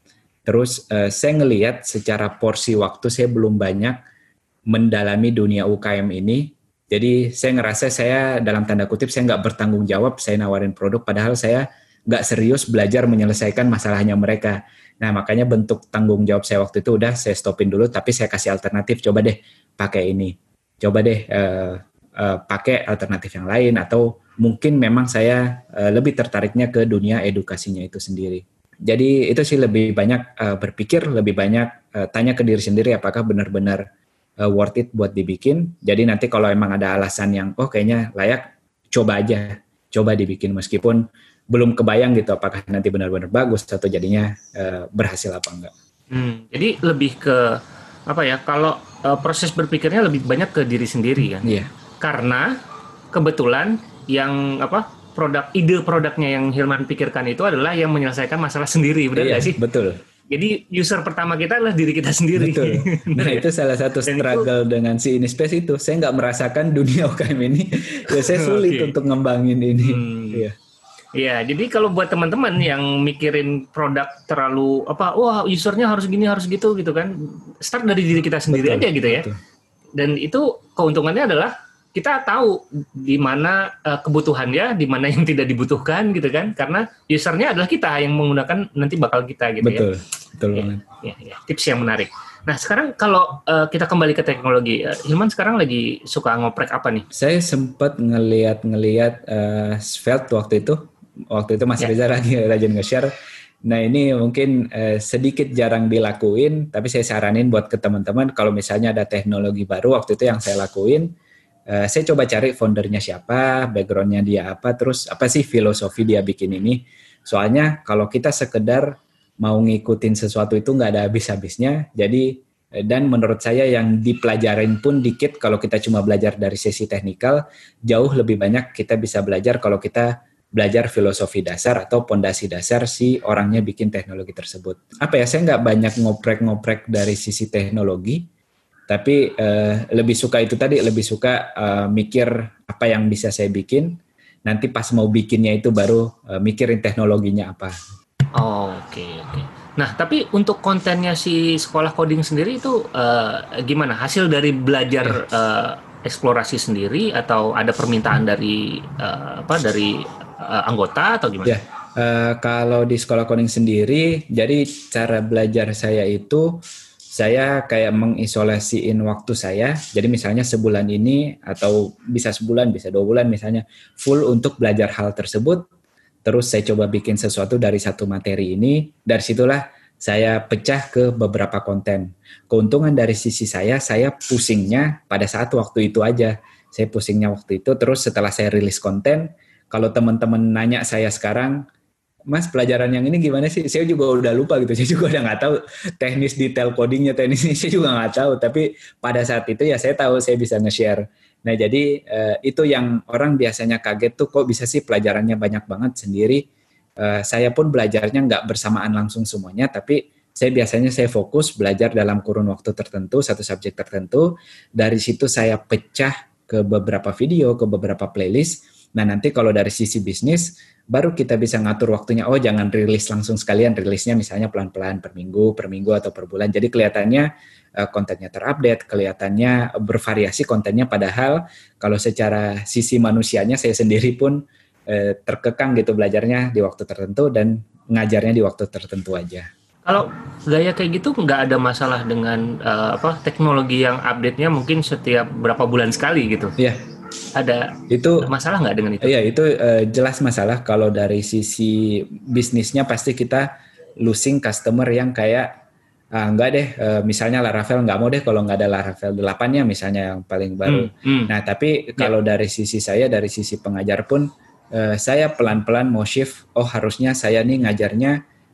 terus uh, saya ngelihat secara porsi waktu saya belum banyak mendalami dunia U K M ini, jadi saya ngerasa saya dalam tanda kutip saya nggak bertanggung jawab, saya nawarin produk padahal saya nggak serius belajar menyelesaikan masalahnya mereka. Nah makanya bentuk tanggung jawab saya waktu itu udah saya stopin dulu, tapi saya kasih alternatif, coba deh pakai ini, coba deh uh, uh, pakai alternatif yang lain, atau mungkin memang saya uh, lebih tertariknya ke dunia edukasinya itu sendiri. Jadi itu sih lebih banyak uh, berpikir, lebih banyak uh, tanya ke diri sendiri apakah benar-benar uh, worth it buat dibikin. Jadi nanti kalau emang ada alasan yang oh kayaknya layak, coba aja, coba dibikin meskipun belum kebayang gitu apakah nanti benar-benar bagus atau jadinya uh, berhasil apa enggak. Hmm, jadi lebih ke apa ya? Kalau uh, proses berpikirnya lebih banyak ke diri sendiri kan? Iya. Karena kebetulan yang apa produk ide produknya yang Hilman pikirkan itu adalah yang menyelesaikan masalah sendiri, benar nggak iya, sih? Betul. Jadi user pertama kita adalah diri kita sendiri. Betul. Nah itu salah satu struggle itu, dengan si IniSpace itu. Saya nggak merasakan dunia U K M ini. Ya saya sulit okay. untuk ngembangin ini. Hmm. Iya. Iya, jadi kalau buat teman-teman yang mikirin produk terlalu apa, wah usernya harus gini harus gitu gitu kan, start dari diri kita sendiri betul, aja gitu ya. Betul. Dan itu keuntungannya adalah kita tahu di mana uh, kebutuhannya, di mana yang tidak dibutuhkan gitu kan, karena usernya adalah kita yang menggunakan nanti bakal kita gitu betul, ya. Betul, ya, banget. Ya, ya, tips yang menarik. Nah sekarang kalau uh, kita kembali ke teknologi, uh, Hilman sekarang lagi suka ngoprek apa nih? Saya sempat ngeliat-ngeliat uh, Svelte waktu itu, waktu itu Mas ya. Reza lagi rajin nge-share. Nah ini mungkin uh, sedikit jarang dilakuin, tapi saya saranin buat ke teman-teman kalau misalnya ada teknologi baru, waktu itu yang saya lakuin, Uh, saya coba cari foundernya siapa, backgroundnya dia apa, terus apa sih filosofi dia bikin ini. Soalnya kalau kita sekedar mau ngikutin sesuatu itu nggak ada habis-habisnya. Jadi dan menurut saya yang dipelajarin pun dikit kalau kita cuma belajar dari sesi teknikal, jauh lebih banyak kita bisa belajar kalau kita belajar filosofi dasar atau pondasi dasar si orangnya bikin teknologi tersebut. Apa ya, saya nggak banyak ngoprek-ngoprek dari sisi teknologi, tapi uh, lebih suka itu tadi, lebih suka uh, mikir apa yang bisa saya bikin. Nanti pas mau bikinnya itu baru uh, mikirin teknologinya apa. Oh, oke okay, oke. Okay. Nah, tapi untuk kontennya si sekolah coding sendiri itu uh, gimana? Hasil dari belajar uh, eksplorasi sendiri atau ada permintaan dari uh, apa dari uh, anggota atau gimana? Ya, uh, kalau di sekolah coding sendiri, jadi cara belajar saya itu saya kayak mengisolasiin waktu saya. Jadi misalnya sebulan ini atau bisa sebulan, bisa dua bulan misalnya full untuk belajar hal tersebut. Terus saya coba bikin sesuatu dari satu materi ini. Dari situlah saya pecah ke beberapa konten. Keuntungan dari sisi saya, saya pusingnya pada saat waktu itu aja. Saya pusingnya waktu itu. Terus setelah saya rilis konten, kalau teman-teman nanya saya sekarang, Mas, pelajaran yang ini gimana sih? Saya juga udah lupa gitu. Saya juga udah nggak tahu teknis detail codingnya, teknisnya saya juga nggak tahu. Tapi pada saat itu ya saya tahu saya bisa nge-share. Nah jadi eh, itu yang orang biasanya kaget tuh, kok bisa sih pelajarannya banyak banget sendiri. Eh, saya pun belajarnya nggak bersamaan langsung semuanya, tapi saya biasanya saya fokus belajar dalam kurun waktu tertentu, satu subjek tertentu. Dari situ saya pecah ke beberapa video, ke beberapa playlist. Nah nanti kalau dari sisi bisnis, baru kita bisa ngatur waktunya. Oh jangan rilis langsung sekalian, rilisnya misalnya pelan-pelan per minggu, per minggu atau per bulan. Jadi kelihatannya uh, kontennya terupdate, kelihatannya bervariasi kontennya. Padahal kalau secara sisi manusianya saya sendiri pun uh, terkekang gitu belajarnya di waktu tertentu dan ngajarnya di waktu tertentu aja. Kalau gaya kayak gitu nggak ada masalah dengan uh, apa teknologi yang update-nya mungkin setiap berapa bulan sekali gitu? Iya. Ada itu masalah nggak dengan itu? Iya itu uh, jelas masalah. Kalau dari sisi bisnisnya pasti kita losing customer yang kayak ah, enggak deh, uh, misalnya Laravel nggak mau deh kalau nggak ada Laravel delapan-nya misalnya yang paling baru. Hmm, hmm. Nah tapi kalau ya. Dari sisi saya, dari sisi pengajar pun uh, saya pelan-pelan mau shift. Oh harusnya saya nih ngajarnya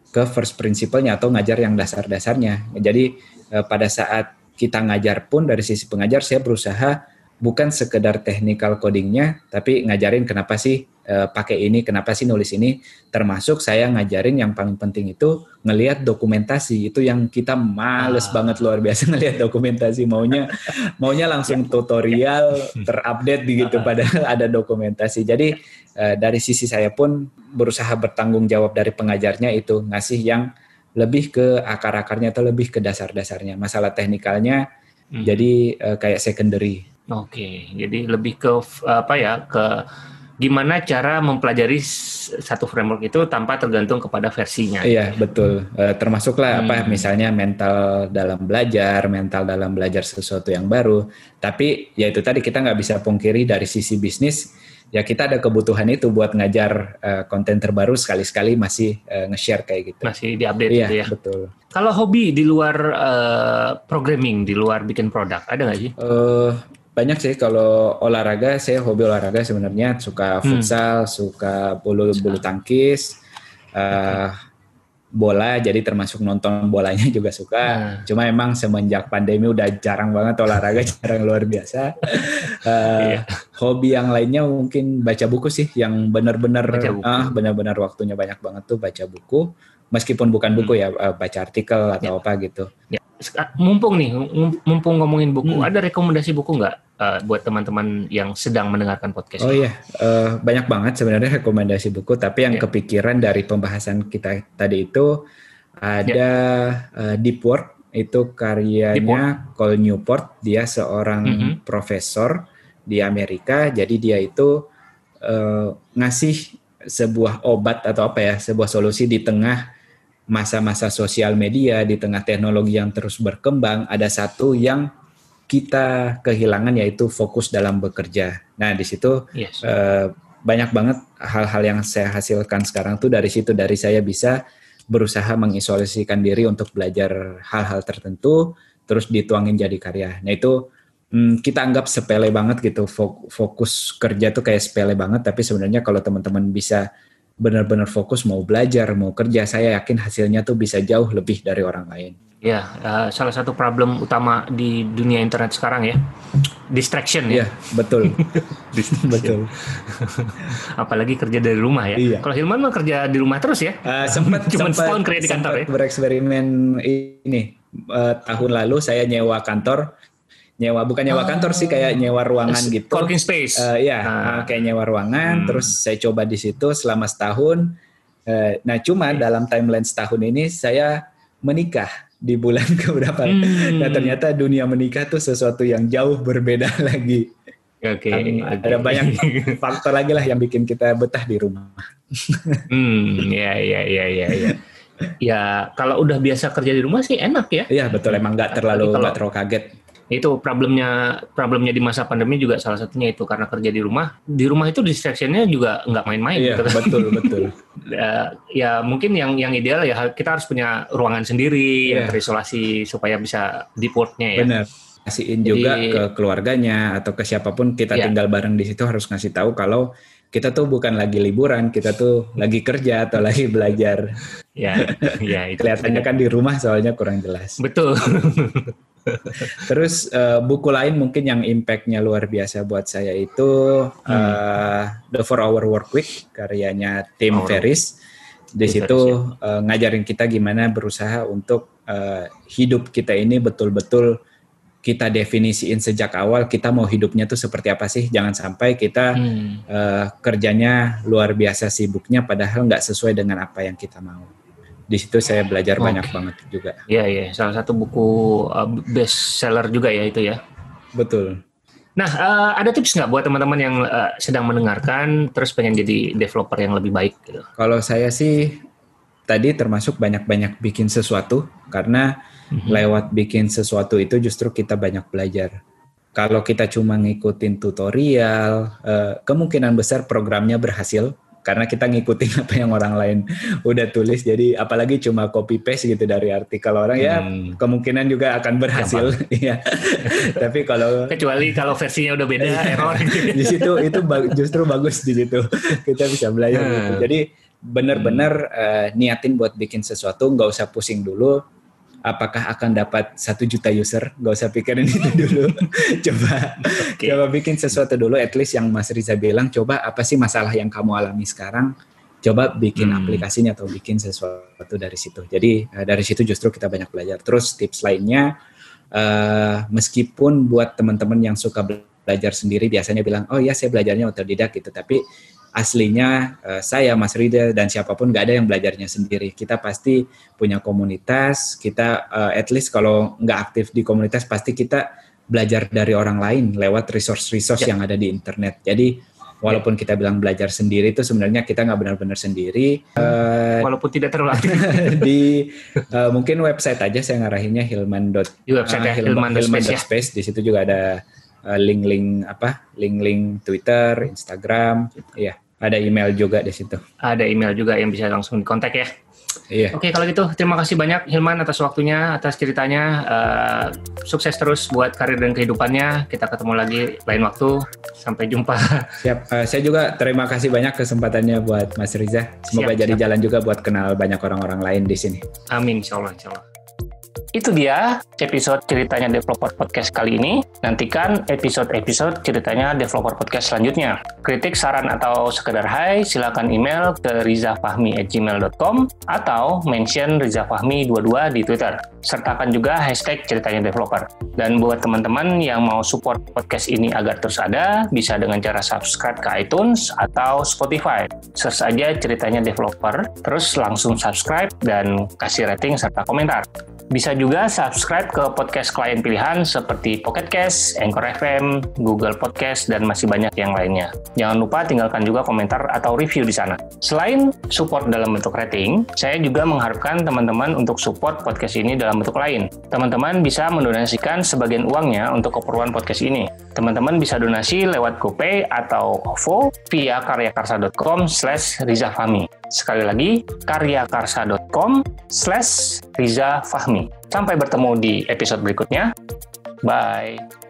ke first principle-nya atau ngajar yang dasar-dasarnya. Jadi uh, pada saat kita ngajar pun dari sisi pengajar saya berusaha bukan sekedar technical codingnya, tapi ngajarin kenapa sih uh, pakai ini, kenapa sih nulis ini. Termasuk saya ngajarin yang paling penting itu ngelihat dokumentasi. Itu yang kita males ah. banget luar biasa ngelihat dokumentasi. Maunya maunya langsung tutorial terupdate gitu, padahal ada dokumentasi. Jadi uh, dari sisi saya pun berusaha bertanggung jawab dari pengajarnya itu ngasih yang lebih ke akar-akarnya atau lebih ke dasar-dasarnya. Masalah teknikalnya hmm. jadi uh, kayak secondary. Oke, jadi lebih ke apa ya, ke gimana cara mempelajari satu framework itu tanpa tergantung kepada versinya. Iya, betul. E, termasuklah hmm. apa misalnya mental dalam belajar, mental dalam belajar sesuatu yang baru. Tapi ya itu tadi kita nggak bisa pungkiri dari sisi bisnis, ya kita ada kebutuhan itu buat ngajar e, konten terbaru sekali-sekali masih e, nge-share kayak gitu. Masih diupdate iya, gitu ya. Betul. Kalau hobi di luar uh, programming, di luar bikin produk, ada nggak sih? Uh, Banyak sih. Kalau olahraga, saya hobi olahraga sebenarnya, suka futsal, hmm. suka bulu bulu tangkis, uh, bola. Jadi termasuk nonton bolanya juga suka. Hmm. Cuma emang semenjak pandemi udah jarang banget olahraga, jarang luar biasa. Uh, yeah. Hobi yang lainnya mungkin baca buku sih, yang benar-benar ah benar-benar waktunya banyak banget tuh baca buku. Meskipun bukan buku hmm. ya, baca artikel atau ya. apa gitu. Ya. Mumpung nih, mumpung ngomongin buku, hmm. ada rekomendasi buku nggak uh, buat teman-teman yang sedang mendengarkan podcast? Oh iya, uh, banyak banget sebenarnya rekomendasi buku. Tapi yang ya. kepikiran dari pembahasan kita tadi itu ada ya. uh, Deep Work, itu karyanya Cal Newport. Dia seorang mm-hmm. profesor di Amerika. Jadi dia itu uh, ngasih sebuah obat atau apa ya, sebuah solusi di tengah masa-masa sosial media, di tengah teknologi yang terus berkembang. Ada satu yang kita kehilangan, yaitu fokus dalam bekerja. Nah, di situ yes. eh, banyak banget hal-hal yang saya hasilkan sekarang tuh dari situ. Dari saya bisa berusaha mengisolasikan diri untuk belajar hal-hal tertentu, terus dituangin jadi karya. Nah, itu hmm, kita anggap sepele banget gitu. Fokus kerja tuh kayak sepele banget, tapi sebenarnya kalau teman-teman bisa benar-benar fokus mau belajar, mau kerja, saya yakin hasilnya tuh bisa jauh lebih dari orang lain. Ya, uh, salah satu problem utama di dunia internet sekarang ya, distraction ya. Iya, betul. Betul. Apalagi kerja dari rumah ya. Iya. Kalau Hilman mah kerja di rumah terus ya. Uh, sempat cuma setahun kerja di kantor ya. Bereksperimen ini uh, tahun lalu saya nyewa kantor. Nyewa bukan nyewa kantor sih, kayak nyewa ruangan gitu. Coworking space. Uh, ya, ah. kayak nyewa ruangan. Hmm. Terus saya coba di situ selama setahun. Uh, nah, cuma okay. dalam timeline setahun ini saya menikah di bulan keberapa. Hmm. Nah, ternyata dunia menikah tuh sesuatu yang jauh berbeda lagi. Oke. Okay, okay. Ada banyak faktor lagi lah yang bikin kita betah di rumah. hmm, ya, ya, ya, ya, ya. Ya, kalau udah biasa kerja di rumah sih enak ya. Iya, betul. Emang nggak terlalu nggak terlalu kaget. Itu problemnya problemnya di masa pandemi juga salah satunya itu, karena kerja di rumah. Di rumah itu distraction-nya juga nggak main-main. Iya, gitu. betul, betul. ya, ya mungkin yang yang ideal ya kita harus punya ruangan sendiri yeah. yang terisolasi supaya bisa deep work-nya ya. Benar. Kasihin juga ke keluarganya atau ke siapapun kita yeah. tinggal bareng di situ, harus ngasih tahu kalau kita tuh bukan lagi liburan, kita tuh lagi kerja atau lagi belajar. Ya, ya itu. Kelihatannya kan di rumah soalnya kurang jelas. Betul. Terus uh, buku lain mungkin yang impact-nya luar biasa buat saya itu hmm. uh, The four hour Workweek karyanya Tim oh. Ferriss. Di Tim situ Ferriss, ya. uh, ngajarin kita gimana berusaha untuk uh, hidup kita ini betul-betul kita definisiin sejak awal, kita mau hidupnya tuh seperti apa sih. Jangan sampai kita hmm. uh, kerjanya luar biasa sibuknya padahal nggak sesuai dengan apa yang kita mau. Di situ saya belajar okay. banyak banget juga. Iya, iya. Salah satu buku uh, best seller juga ya itu ya. Betul. Nah, uh, ada tips nggak buat teman-teman yang uh, sedang mendengarkan terus pengen jadi developer yang lebih baik gitu? Kalau saya sih tadi termasuk banyak-banyak bikin sesuatu, karena mm-hmm. lewat bikin sesuatu itu justru kita banyak belajar. Kalau kita cuma ngikutin tutorial, uh, kemungkinan besar programnya berhasil. Karena kita ngikutin apa yang orang lain udah tulis, jadi apalagi cuma copy paste gitu dari artikel orang, hmm. ya kemungkinan juga akan berhasil. Ya. Tapi kalau kecuali kalau versinya udah beda, error. Di situ itu justru bagus di situ kita bisa belajar. Hmm. Gitu. Jadi benar-benar uh, niatin buat bikin sesuatu, nggak usah pusing dulu apakah akan dapat satu juta user, nggak usah pikirin itu dulu. coba okay. coba bikin sesuatu dulu, at least yang Mas Riza bilang, coba apa sih masalah yang kamu alami sekarang, coba bikin hmm. aplikasinya atau bikin sesuatu dari situ. Jadi uh, dari situ justru kita banyak belajar. Terus tips lainnya, uh, meskipun buat teman-teman yang suka belajar sendiri biasanya bilang, oh ya saya belajarnya otodidak gitu, tapi aslinya uh, saya, Mas Riza, dan siapapun nggak ada yang belajarnya sendiri. Kita pasti punya komunitas, kita uh, at least kalau nggak aktif di komunitas, pasti kita belajar dari orang lain lewat resource-resource ya. yang ada di internet. Jadi walaupun kita bilang belajar sendiri, itu sebenarnya kita nggak benar-benar sendiri. Uh, walaupun tidak terlalu aktif. di uh, mungkin website aja saya ngarahinnya hilman. Di website uh, ya, hilman. hilman. hilman. Space. Di situ juga ada Uh, link-link apa? Link-link Twitter, Instagram, iya. Ada email juga di situ. Ada email juga yang bisa langsung dikontak ya. Iya. Oke, kalau gitu terima kasih banyak Hilman atas waktunya, atas ceritanya. Uh, sukses terus buat karir dan kehidupannya. Kita ketemu lagi lain waktu. Sampai jumpa. Siap. Uh, saya juga terima kasih banyak kesempatannya buat Mas Riza. Semoga siap, jadi siap. jalan juga buat kenal banyak orang-orang lain di sini. Amin, insyaallah, insyaallah. Itu dia episode Ceritanya Developer Podcast kali ini. Nantikan episode-episode Ceritanya Developer Podcast selanjutnya. Kritik, saran, atau sekedar hai, silakan email ke rizafahmi at gmail dot com atau mention rizafahmi dua puluh dua di Twitter. Sertakan juga hashtag Ceritanya Developer. Dan buat teman-teman yang mau support podcast ini agar terus ada, bisa dengan cara subscribe ke iTunes atau Spotify. Search aja Ceritanya Developer, terus langsung subscribe dan kasih rating serta komentar. Bisa juga subscribe ke podcast klien pilihan seperti Pocket Cast, Anchor F M, Google Podcast, dan masih banyak yang lainnya. Jangan lupa tinggalkan juga komentar atau review di sana. Selain support dalam bentuk rating, saya juga mengharapkan teman-teman untuk support podcast ini dalam bentuk lain. Teman-teman bisa mendonasikan sebagian uangnya untuk keperluan podcast ini. Teman-teman bisa donasi lewat GoPay atau OVO via karyakarsa dot com slash rizafahmi. Sekali lagi, karyakarsa dot com slash rizafahmi. Sampai bertemu di episode berikutnya. Bye.